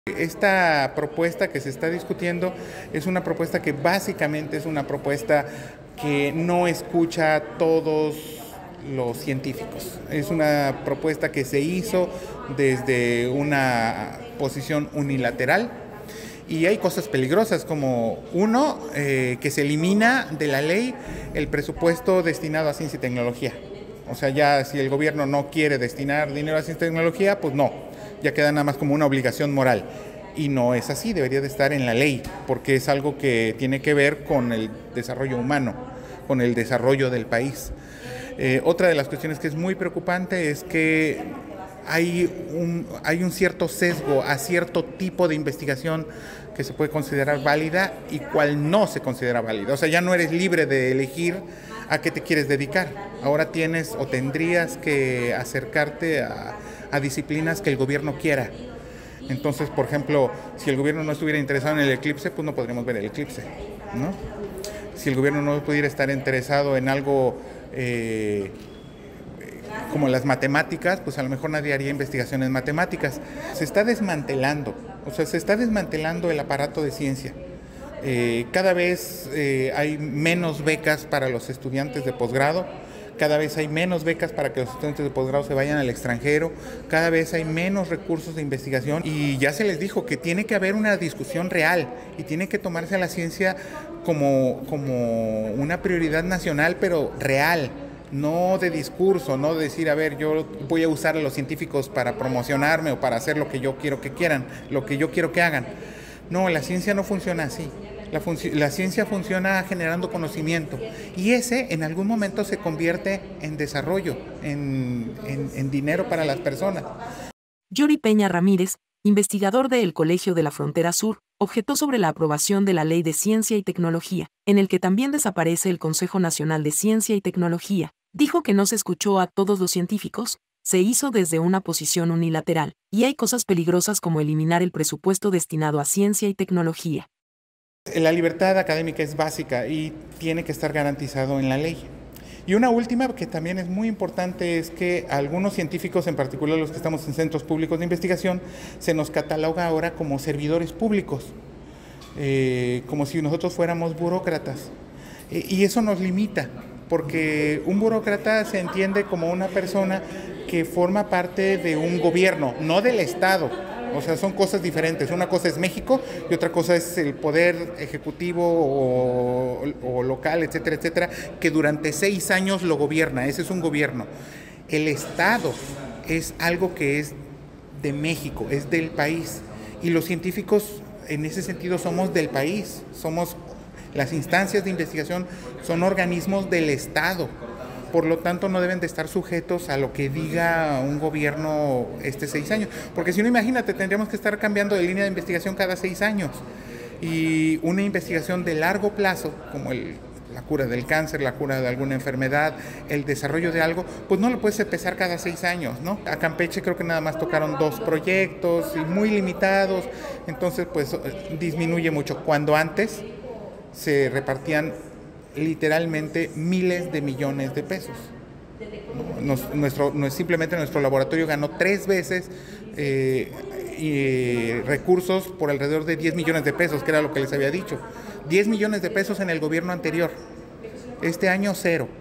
Esta propuesta que se está discutiendo es una propuesta que básicamente es una propuesta que no escucha a todos los científicos. Es una propuesta que se hizo desde una posición unilateral y hay cosas peligrosas como uno, que se elimina de la ley el presupuesto destinado a ciencia y tecnología. O sea, ya si el gobierno no quiere destinar dinero a ciencia y tecnología, pues no, ya queda nada más como una obligación moral. Y no es así, debería de estar en la ley, porque es algo que tiene que ver con el desarrollo humano, con el desarrollo del país. Otra de las cuestiones que es muy preocupante es que hay un cierto sesgo a cierto tipo de investigación que se puede considerar válida y cuál no se considera válida. O sea, ya no eres libre de elegir a qué te quieres dedicar. Ahora tienes o tendrías que acercarte a disciplinas que el gobierno quiera. Entonces, por ejemplo, si el gobierno no estuviera interesado en el eclipse, pues no podríamos ver el eclipse, ¿no? Si el gobierno no pudiera estar interesado en algo como las matemáticas, pues a lo mejor nadie haría investigaciones matemáticas. Se está desmantelando, o sea, se está desmantelando el aparato de ciencia. Cada vez hay menos becas para los estudiantes de posgrado, cada vez hay menos becas para que los estudiantes de posgrado se vayan al extranjero, cada vez hay menos recursos de investigación y ya se les dijo que tiene que haber una discusión real y tiene que tomarse a la ciencia como una prioridad nacional, pero real. No de discurso, no de decir, a ver, yo voy a usar a los científicos para promocionarme o para hacer lo que yo quiero que quieran, lo que yo quiero que hagan. No, la ciencia no funciona así. La ciencia funciona generando conocimiento y ese en algún momento se convierte en desarrollo, en dinero para las personas. Yori Peña Ramírez, investigador del Colegio de la Frontera Sur, objetó sobre la aprobación de la Ley de Ciencia y Tecnología, en el que también desaparece el Consejo Nacional de Ciencia y Tecnología. Dijo que no se escuchó a todos los científicos, se hizo desde una posición unilateral, y hay cosas peligrosas como eliminar el presupuesto destinado a ciencia y tecnología. La libertad académica es básica y tiene que estar garantizado en la ley. Y una última que también es muy importante es que algunos científicos, en particular los que estamos en centros públicos de investigación, se nos cataloga ahora como servidores públicos, como si nosotros fuéramos burócratas. Y eso nos limita, porque un burócrata se entiende como una persona que forma parte de un gobierno, no del Estado. O sea, son cosas diferentes. Una cosa es México y otra cosa es el poder ejecutivo o local, etcétera, etcétera, que durante 6 años lo gobierna. Ese es un gobierno. El Estado es algo que es de México, es del país. Y los científicos, en ese sentido, somos del país. Las instancias de investigación son organismos del Estado. Por lo tanto, no deben de estar sujetos a lo que diga un gobierno 6 años. Porque si no, imagínate, tendríamos que estar cambiando de línea de investigación cada 6 años. Y una investigación de largo plazo, como la cura del cáncer, la cura de alguna enfermedad, el desarrollo de algo, pues no lo puedes empezar cada 6 años, ¿no? A Campeche creo que nada más tocaron 2 proyectos y muy limitados. Entonces, pues disminuye mucho. Cuando antes se repartían literalmente miles de millones de pesos. Simplemente nuestro laboratorio ganó 3 veces recursos por alrededor de 10 millones de pesos, que era lo que les había dicho. 10 millones de pesos en el gobierno anterior. Este año 0.